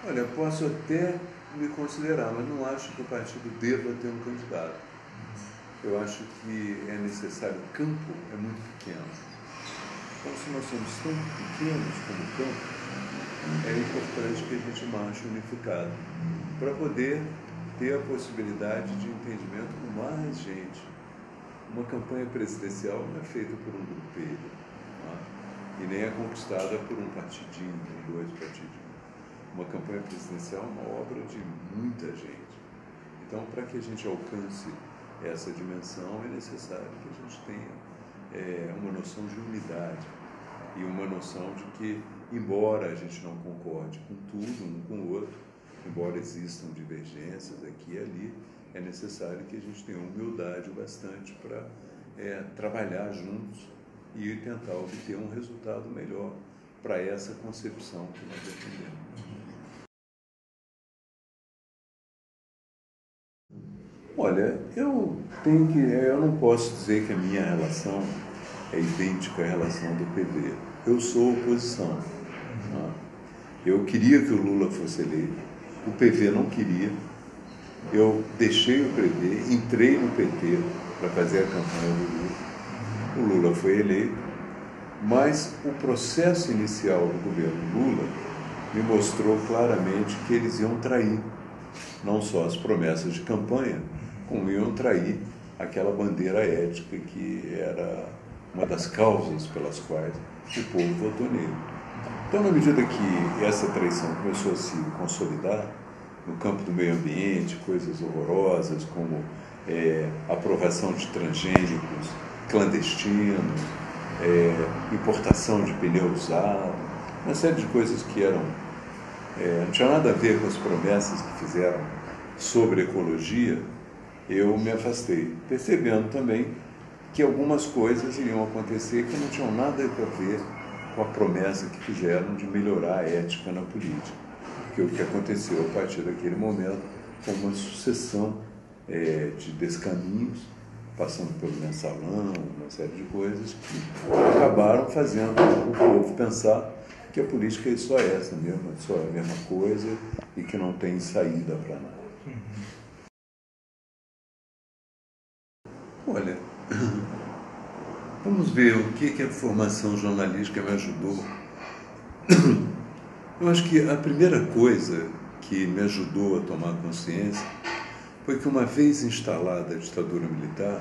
Olha, posso até me considerar, mas não acho que o partido deva ter um candidato. Eu acho que é necessário, o campo é muito pequeno. Então, se nós somos tão pequenos como o campo, é importante que a gente marche unificado, para poder ter a possibilidade de entendimento com mais gente. Uma campanha presidencial não é feita por um grupelho, e nem é conquistada por um partidinho, por dois partidinhos. Uma campanha presidencial é uma obra de muita gente. Então, para que a gente alcance essa dimensão, é necessário que a gente tenha uma noção de unidade e uma noção de que, embora a gente não concorde com tudo, um com o outro, embora existam divergências aqui e ali, é necessário que a gente tenha humildade o bastante para trabalhar juntos e tentar obter um resultado melhor para essa concepção que nós defendemos. Olha, eu não posso dizer que a minha relação é idêntica à relação do PV. Eu sou oposição. Eu queria que o Lula fosse eleito, o PV não queria. Eu deixei o PV, entrei no PT para fazer a campanha do Lula. O Lula foi eleito, mas o processo inicial do governo Lula me mostrou claramente que eles iam trair não só as promessas de campanha, como iam trair aquela bandeira ética que era uma das causas pelas quais o povo votou nele. Então, na medida que essa traição começou a se consolidar no campo do meio ambiente, coisas horrorosas como aprovação de transgênicos clandestinos, importação de pneu usado, uma série de coisas que não tinha nada a ver com as promessas que fizeram sobre ecologia, eu me afastei, percebendo também que algumas coisas iriam acontecer que não tinham nada a ver com a promessa que fizeram de melhorar a ética na política. Porque o que aconteceu a partir daquele momento foi uma sucessão de descaminhos, passando pelo mensalão, uma série de coisas que acabaram fazendo o povo pensar que a política é só essa mesmo, só a mesma coisa e que não tem saída para nada. Olha, vamos ver o que a formação jornalística me ajudou. Eu acho que a primeira coisa que me ajudou a tomar consciência foi que, uma vez instalada a ditadura militar,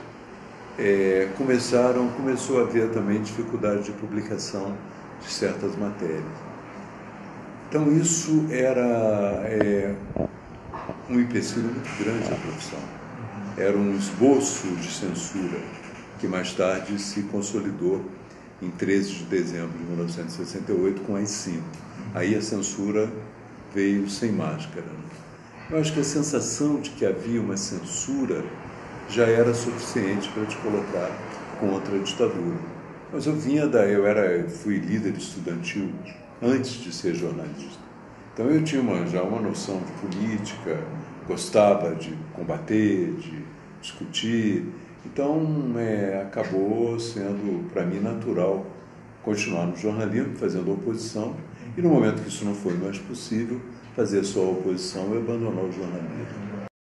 começou a haver também dificuldade de publicação de certas matérias. Então, isso era um empecilho muito grande à profissão. Era um esboço de censura que mais tarde se consolidou em 13 de dezembro de 1968 com AI-5. Aí a censura veio sem máscara. Eu acho que a sensação de que havia uma censura já era suficiente para te colocar contra a ditadura. Mas eu fui líder estudantil antes de ser jornalista. Então eu tinha já uma noção de política, gostava de combater, de discutir. Então acabou sendo para mim natural continuar no jornalismo, fazendo oposição, e no momento que isso não foi mais possível, fazer só a oposição e abandonar o jornalismo.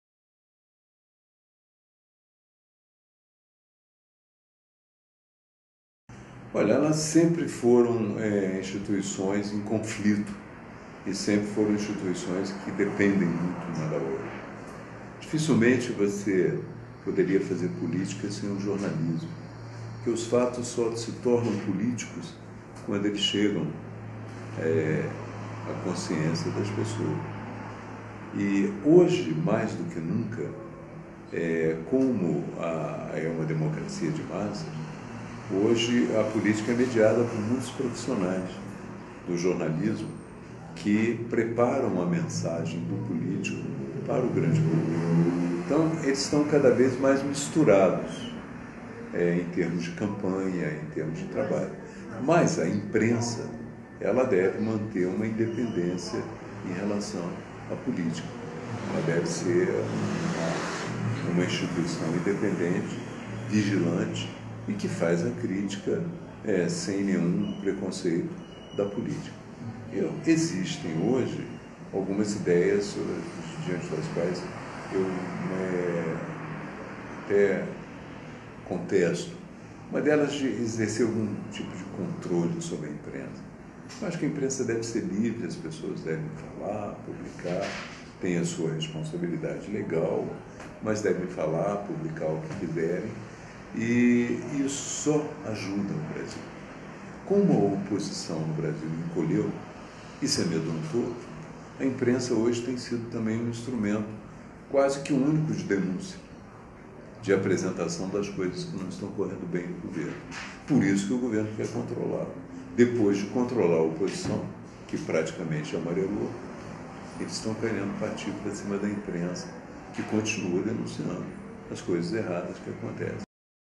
Olha, elas sempre foram instituições em conflito e sempre foram instituições que dependem muito uma da outra. Dificilmente você poderia fazer política sem o jornalismo, porque os fatos só se tornam políticos quando eles chegam à consciência das pessoas. E hoje, mais do que nunca, como é uma democracia de massas, hoje a política é mediada por muitos profissionais do jornalismo que preparam a mensagem do político para o grande público. Então, eles estão cada vez mais misturados em termos de campanha, em termos de trabalho. Mas a imprensa, ela deve manter uma independência em relação à política. Ela deve ser uma instituição independente, vigilante e que faz a crítica sem nenhum preconceito da política. Existem hoje algumas ideias diante das quais eu até contesto. Uma delas de exercer algum tipo de controle sobre a imprensa. Eu acho que a imprensa deve ser livre, as pessoas devem falar, publicar, tem a sua responsabilidade legal, mas devem falar, publicar o que quiserem, e isso só ajuda o Brasil. Como a oposição no Brasil encolheu e se amedrontou, a imprensa hoje tem sido também um instrumento quase que único de denúncia, de apresentação das coisas que não estão correndo bem no governo. Por isso que o governo quer controlar. Depois de controlar a oposição, que praticamente amarelou, eles estão querendo partir para cima da imprensa, que continua denunciando as coisas erradas que acontecem.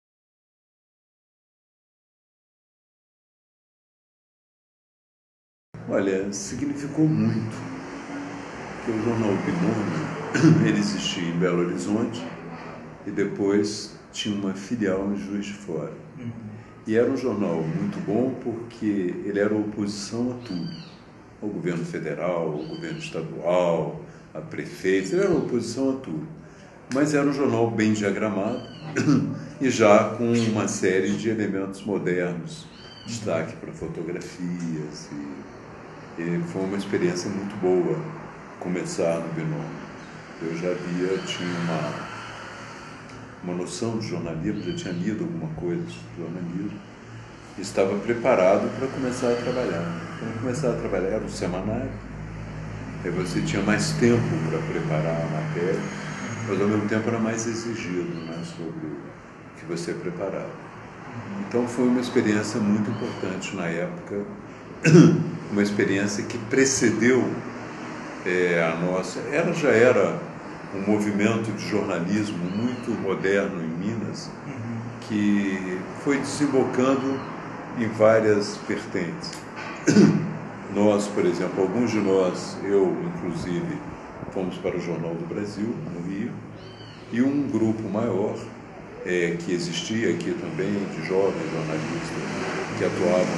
Olha, significou muito, porque o jornal Binômio, ele existia em Belo Horizonte e depois tinha uma filial em Juiz de Fora. E era um jornal muito bom porque ele era oposição a tudo, ao governo federal, ao governo estadual, a prefeitos, ele era oposição a tudo. Mas era um jornal bem diagramado e já com uma série de elementos modernos, destaque para fotografias, e foi uma experiência muito boa começar no Binômio. Eu já tinha uma noção de jornalismo, já tinha lido alguma coisa sobre jornalismo e estava preparado para começar a trabalhar. Quando começar a trabalhar era um semanário, aí você tinha mais tempo para preparar a matéria, mas ao mesmo tempo era mais exigido, né, sobre o que você preparava. Então foi uma experiência muito importante na época, uma experiência que precedeu a nossa. Ela já era um movimento de jornalismo muito moderno em Minas, que foi desembocando em várias vertentes. Nós, por exemplo, alguns de nós, eu inclusive, fomos para o Jornal do Brasil, no Rio, e um grupo maior, que existia aqui também, de jovens jornalistas, que atuavam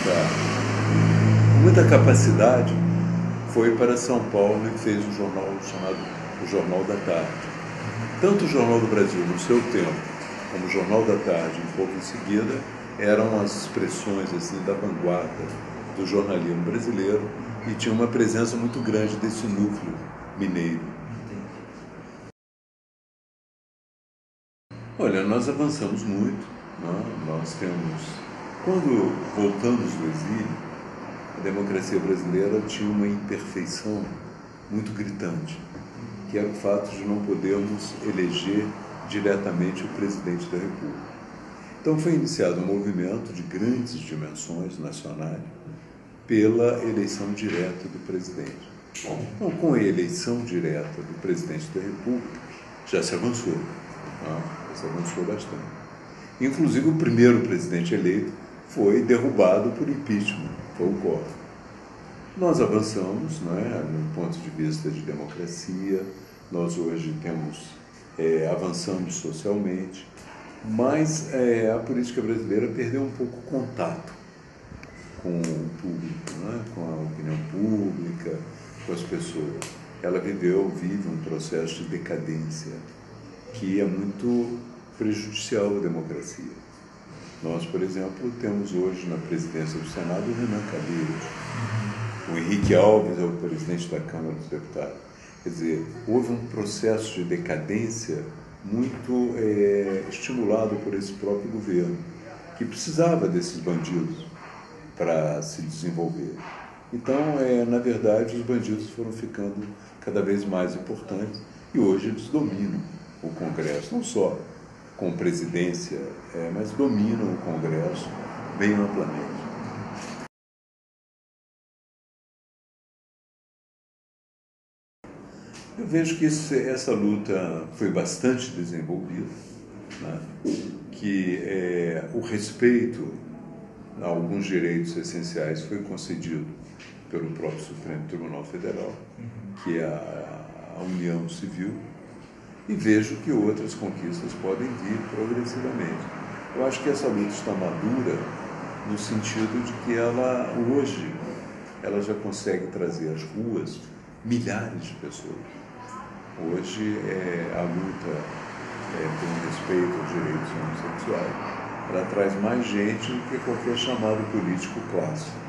com muita capacidade, foi para São Paulo e fez um jornal chamado o Jornal da Tarde. Tanto o Jornal do Brasil, no seu tempo, como o Jornal da Tarde, um pouco em seguida, eram as expressões assim, da vanguarda do jornalismo brasileiro e tinha uma presença muito grande desse núcleo mineiro. Olha, nós avançamos muito, né? Nós temos... Quando voltamos do exílio, a democracia brasileira tinha uma imperfeição muito gritante, que era o fato de não podermos eleger diretamente o presidente da República. Então foi iniciado um movimento de grandes dimensões nacionais pela eleição direta do presidente. Então, com a eleição direta do presidente da República, já se avançou, né? Já se avançou bastante. Inclusive, o primeiro presidente eleito foi derrubado por impeachment, foi o Collor. Nós avançamos, né, no ponto de vista de democracia, nós hoje avançamos socialmente, mas a política brasileira perdeu um pouco o contato com o público, né, com a opinião pública, com as pessoas. Ela vive um processo de decadência que é muito prejudicial à democracia. Nós, por exemplo, temos hoje na presidência do Senado o Renan Calheiros. O Henrique Alves é o presidente da Câmara dos Deputados. Quer dizer, houve um processo de decadência muito estimulado por esse próprio governo, que precisava desses bandidos para se desenvolver. Então, na verdade, os bandidos foram ficando cada vez mais importantes e hoje eles dominam o Congresso, não só com presidência, mas dominam o Congresso bem amplamente. Eu vejo que essa luta foi bastante desenvolvida, né? Que o respeito a alguns direitos essenciais foi concedido pelo próprio Supremo Tribunal Federal, que é a União Civil, e vejo que outras conquistas podem vir progressivamente. Eu acho que essa luta está madura no sentido de que ela, hoje, ela já consegue trazer às ruas milhares de pessoas. Hoje, a luta pelo respeito aos direitos homossexuais, ela traz mais gente do que qualquer chamado político clássico.